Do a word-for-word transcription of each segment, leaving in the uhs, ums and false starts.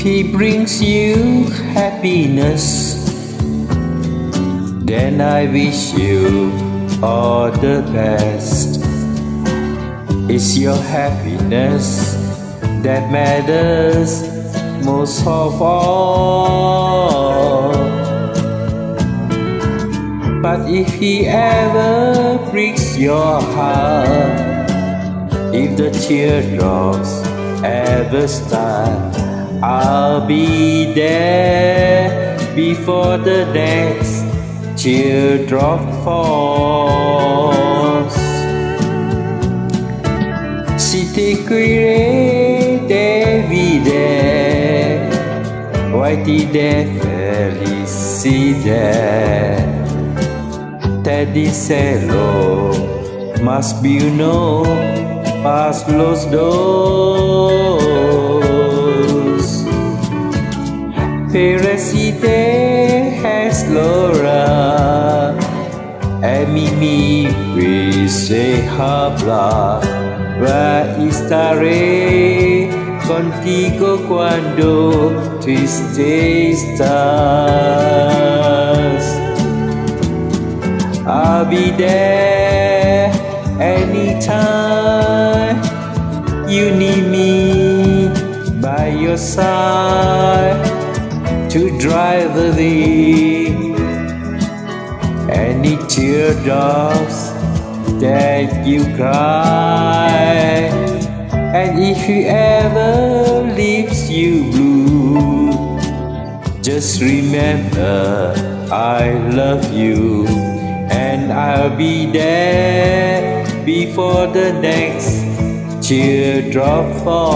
he brings you happiness, then I wish you all the best. It's your happiness that matters most of all. But if he ever breaks your heart, if the teardrops ever start, I'll be there before the next teardrop falls. Si te cuiré de vide, vai ti de felicidad. Te díselo, más vi uno, más los dos. Perecite es Laura, e Mimi se habla, va estaré contigo cuando triste estás. I'll be there anytime you need me by your side to drive away any teardrops that you cry. And if he ever leaves you blue, just remember I love you, and I'll be there before the next teardrop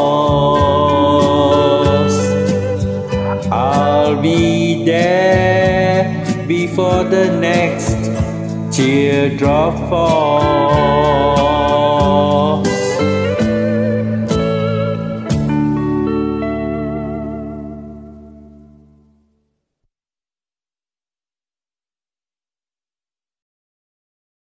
falls. I'll be there before the next teardrop falls.